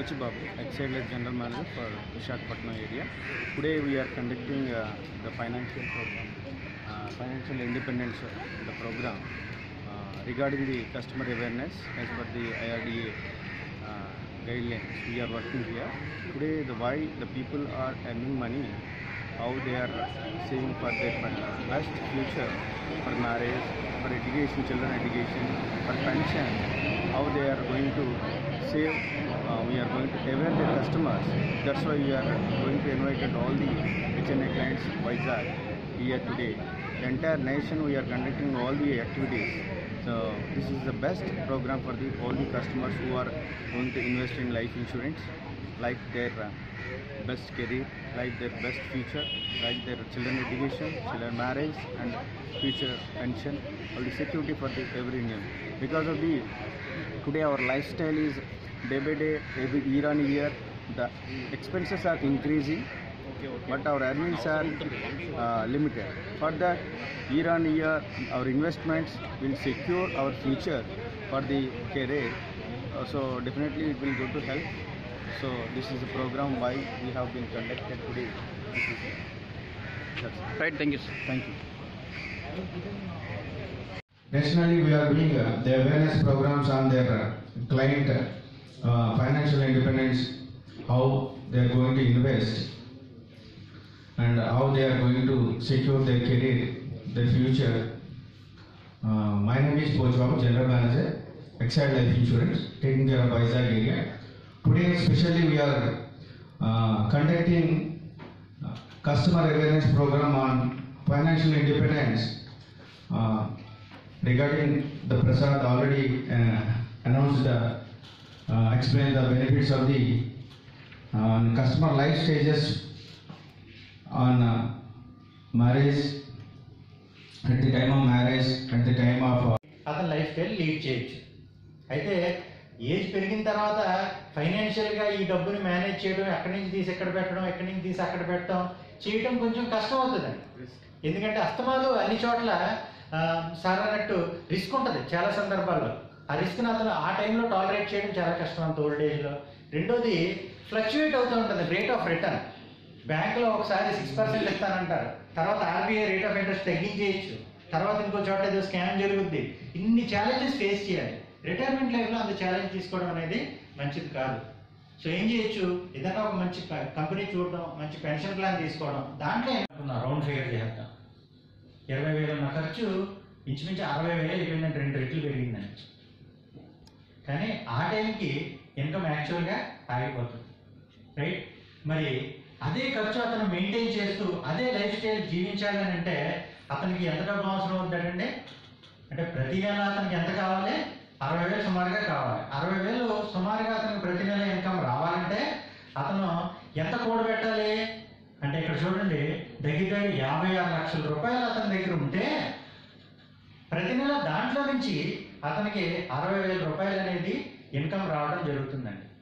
Babu, Exide General Manager for Visakhapatnam area. Today we are conducting the financial program, financial independence, the program regarding the customer awareness as per the IRDA guidelines. We are working here. Today why the people are earning money, how they are saving for their best future, for marriage, for education, children education, for pension, how they are going to save. We are going to aware the customers. That's why we are going to invite all the HNA clients Exide here today. The entire nation we are conducting all the activities. So this is the best program for all the customers who are going to invest in life insurance, like their best career, like their best future, like their children education, children marriage, and future pension, all the security for every Indian. Because of the today our lifestyle is day by day, every year on year, the expenses are increasing, but our earnings are limited. For that, year on year, our investments will secure our future for the career. So definitely it will go to help. So this is the program why we have been conducted today. That's Right, thank you. Thank you. Nationally, we are doing the awareness programs on their client financial independence, how they are going to invest and how they are going to secure their career, their future. My name is Babu, General Manager, Exide Life Insurance, taking care of Exide area. Today, especially, we are conducting customer awareness program on financial independence. Regarding the Prasad already announced, explained the benefits of the customer life stages on marriage, at the time of marriage, at the time of అతని lifestyle lead చేయొచ్చు. అయితే age పెరిగిన తర్వాత ఫైనాన్షియల్గా ఈ డబ్బుని manage చేయడం, ఎక్కడి నుంచి తీసి ఎక్కడ పెట్టడం, ఎక్కడి నుంచి తీసి అక్కడ పెట్టడం చేయడం కొంచెం కష్టం అవుతుందండి. ఎందుకంటే అస్తమాలు అన్ని చోట్ల సార్ అన్నట్టు రిస్క్ ఉంటుంది చాలా సందర్భాల్లో. ఆ రిస్క్ని అతను ఆ టైంలో టాలరేట్ చేయడం చాలా కష్టం అంత ఓల్డ్ ఏజ్లో. రెండోది ఫ్లక్చువేట్ అవుతూ ఉంటుంది రేట్ ఆఫ్ రిటర్న్. బ్యాంకులో ఒకసారి 6% ఇస్తానంటారు, తర్వాత ఆర్బీఐ రేట్ ఆఫ్ ఇంట్రెస్ట్ తగ్గించేయచ్చు, తర్వాత ఇంకో చోట ఏదో స్కామ్ జరుగుద్ది. ఇన్ని ఛాలెంజెస్ ఫేస్ చేయాలి. రిటైర్మెంట్ లైఫ్లో అంత ఛాలెంజ్ తీసుకోవడం అనేది మంచిది కాదు. సో ఏం చేయొచ్చు, ఏదైనా ఒక మంచి కంపెనీ చూడడం, మంచి పెన్షన్ ప్లాన్ తీసుకోవడం, దాంట్లో ఏమనుకున్నా రౌండ్ ఫిగర్ చేద్దాం. 20,000 ఉన్న ఖర్చు ఇంచుమించు 60,000 అయిపోయిందంటే 2 రెట్లు పెరిగిందండి. కానీ ఆ టైంకి ఇన్కమ్ యాక్చువల్గా ఆగిపోతుంది, రైట్? మరి అదే ఖర్చు అతను మెయింటైన్ చేస్తూ అదే లైఫ్ స్టైల్ జీవించాలని అంటే అతనికి ఎంత డబ్బు అవసరం అవుతుందంటే, అంటే ప్రతి నెల అతనికి ఎంత కావాలి? 60,000 సుమారుగా కావాలి. 60,000 సుమారుగా అతనికి ప్రతి నెల ఇన్కమ్ రావాలంటే అతను ఎంత కూడబెట్టాలి అంటే, ఇక్కడ చూడండి, దగ్గర 56 లక్షల రూపాయలు అతని దగ్గర ఉంటే ప్రతి నెల దాంట్లో నుంచి అతనికి 60,000 రూపాయలు అనేది ఇన్కమ్ రావడం జరుగుతుందండి.